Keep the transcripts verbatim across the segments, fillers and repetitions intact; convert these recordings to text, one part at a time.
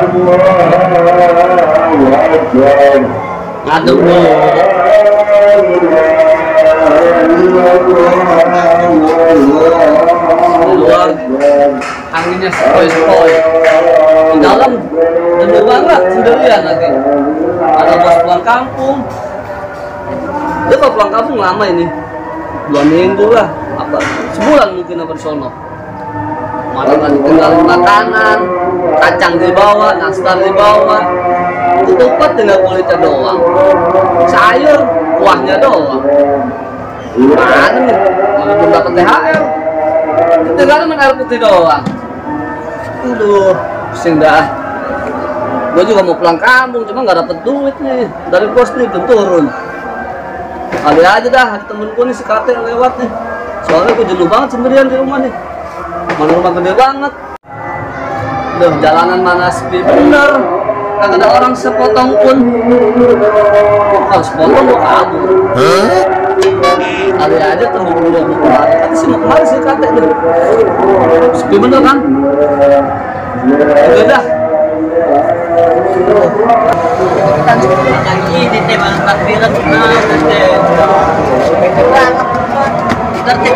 Aduh. Keluar anginnya sepoi-sepoi. Di dalam jenuh banget sendirian lagi. Ada bos pulang kampung. Dia kalau pulang kampung lama ini, dua minggu lah, apa sebulan mungkin apa di sono. Malah kan tinggalin makanan, kacang di bawah, nastar di bawah, ketupat tinggal kulitnya doang, sayur kuahnya doang. Mana nih? Mana belum dapat T H R? Tinggalin main air putih doang. Aduh, pusing dah. Gue juga mau pulang kampung, cuma nggak dapet duit nih dari bos nih, belum turun. Kali aja dah, ada temenku nih si Kate lewat nih. Soalnya gue jenuh banget sendirian di rumah nih. Mana rumah gede banget. Udah jalanan mana sepi bener. Kagak ada orang sepotong pun. Kalau sepotong gue kabur. Kali aja temen gue mau kemari. Kata sih mau kemari sih Kate nih. Sepi bener kan? Udah dah. Kita makan ini teh makan takbiran nah teh. Kita teh.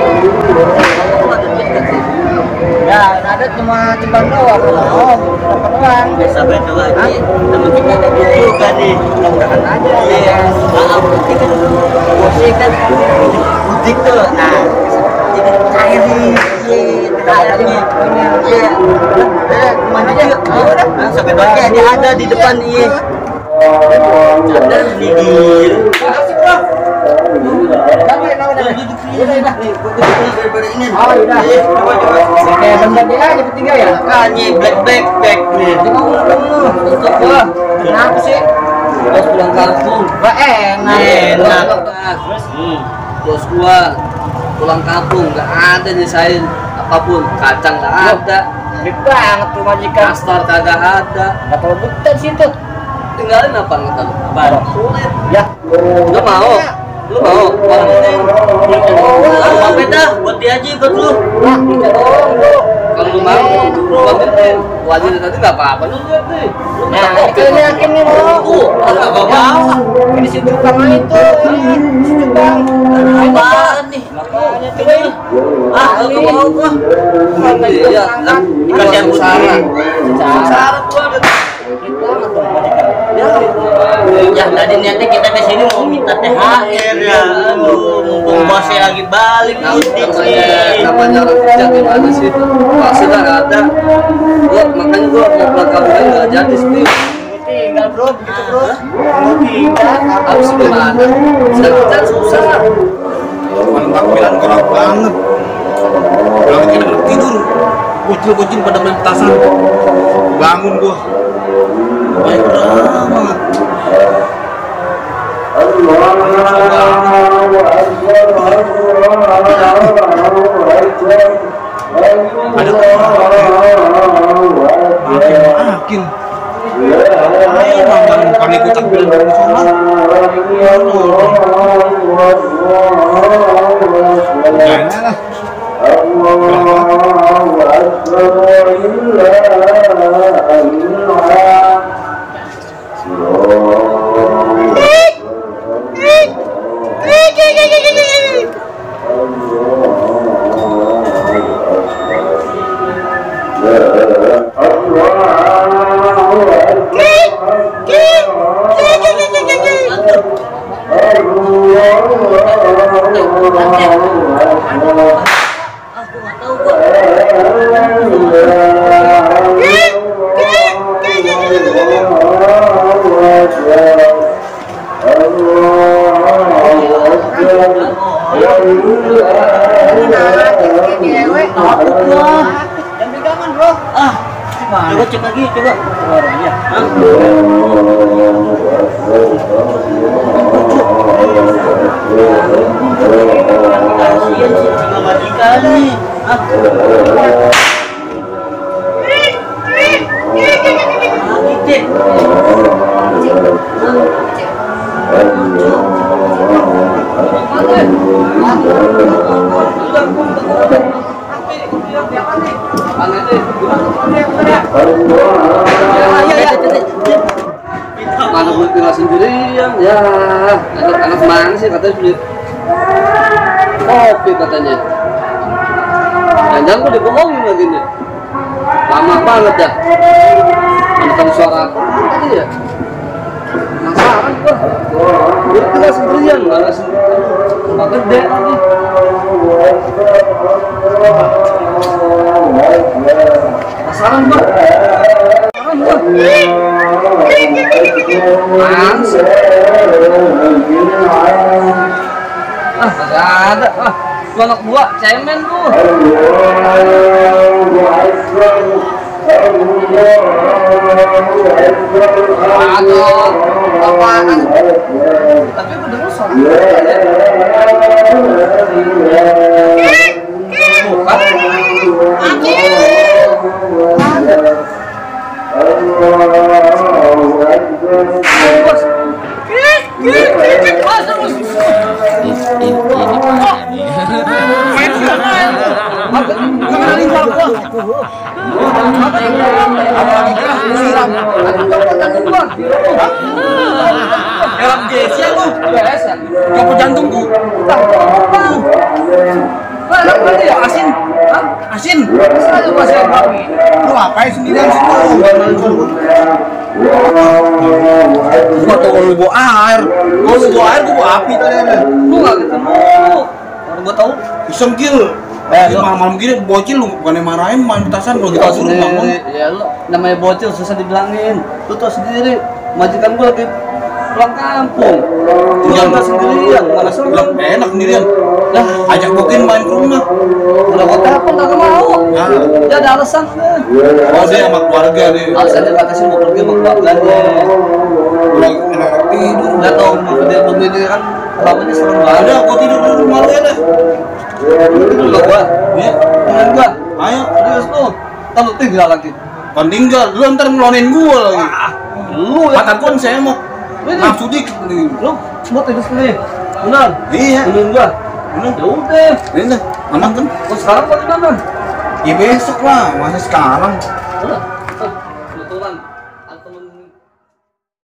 Ya, ada cuma cepat doang. Oh, dapat doang. Bisa betul lagi. Teman kita ada juga nih. Mudah-mudahan aja. Iya. Ah, putih kan. Putih kan. Putih tuh. Nah, jadi cair nih. Cairnya. Iya. Kemana aja? Udah. Sampai doanya dia ada di depan nih. Ada di gil. Asik bro. Udah, udah, duduk sini udah, udah. Nih, gua daripada ini. Oh, udah. Coba, coba. Kayak benda dia aja bertiga ya? Makanya black black black nih. Tutup gua. Kenapa sih? Bos pulang kampung. Wah, enak. Enak. Terus, bos gua pulang kampung nggak ada nyesain apapun, kacang nggak ada. Gede banget tuh majikan. Nastar kagak ada. Nggak tahu betul sih itu. Tinggalin apa ngetan? Apaan? Sulit. Ya. Lu mau? Lu mau? Orang ini. Lu mau beda? Buat dia aja ikut lu. Wah, kita doang lu. Kalau lu mau, buat ini. Wajib tadi nggak apa-apa. Lu lihat nih. Nah, ini yakin nih mau. Tuh, nggak mau. Ini si tukang itu. Si tukang. Apaan nih? Makanya coba ini. Ah, lu mau gua. Iya, dikasih yang Sarah. Sarah gua ada. Ya tadi niatnya kita ke sini mau minta T H R ya. Aduh, mumpung bosnya lagi balik mudik sih. Namanya orang kerja gimana sih itu? Pasti nggak ada. Gua makanya gua mau pulang kampung nggak jadi sih. Tinggal bro, begitu bro. Mau tinggal harus gimana? Sedang kerja susah. Malam takbiran gelap banget. Pulang kita belum tidur. Bocil-bocil pada main petasan. Bangun gua. Baik banget. Ada makin makin. Ayo bang, kami ikut takbiran dari sholat. Jangan lah. Coba cek lagi, coba. Coba orangnya. Kasian sih cuma majikan nih. Ah. Mana gue tinggal sendirian ya. Anak-anak mana sih katanya beli kopi katanya. Jangan gue dibohongin lagi nih. Lama banget ya. Mendengar suara aku. Iya. Penasaran gua. Gue tinggal sendirian, mana sendirian. Nggak gede lagi. Penasaran gua. Penasaran gua. Mans. Ah, kagak ada. Ah, lu anak gua, cemen lu. Aduh, apaan? Tapi gue denger suara Elam Jesse lu. Copot jantungku. Enak berarti ya? Asin. Hah? Asin. Masa aja gua siap babi? Lu ngapain sendirian situ? Gua tau kalau lu bawa air. Kalau lu bawa air, gua bawa api tadi. Lu gak ketemu. Baru gua tahu. Iseng kill. Eh, malam-malam gini bocil lu bukannya marahin main petasan kalau kita suruh bangun. Ya lu namanya bocil susah dibilangin. Lu tau sendiri, majikan gua lagi pulang kampung. Tinggal gua sendirian, mana seneng. Enak sendirian. Lah, Ajak Bokin main ke rumah. udah gua telepon kagak mau. Nah. Dia ada alasan deh. Oh, dia sama keluarga nih. Alasannya kata sih mau pergi sama keluarganya. Pulang enak tidur. Nggak tahu mau dia begini kan bapaknya serem banget. Ada, gua tidur di rumah lu ya deh. Itu juga gua. Iya. Temen gua. Ayo. Serius tuh. Ntar lu tinggal lagi. Kan tinggal, lu ntar ngelonin gua lagi. Lu ya. Kata pun saya mau Ini. nafsu dikit nih. Lu semua tidur sendiri. Benar. Iya. Temen gua. Bener. Ya udah. Ini aman kan? Kok sekarang kok di mana? Ya besok lah, masa sekarang. Udah.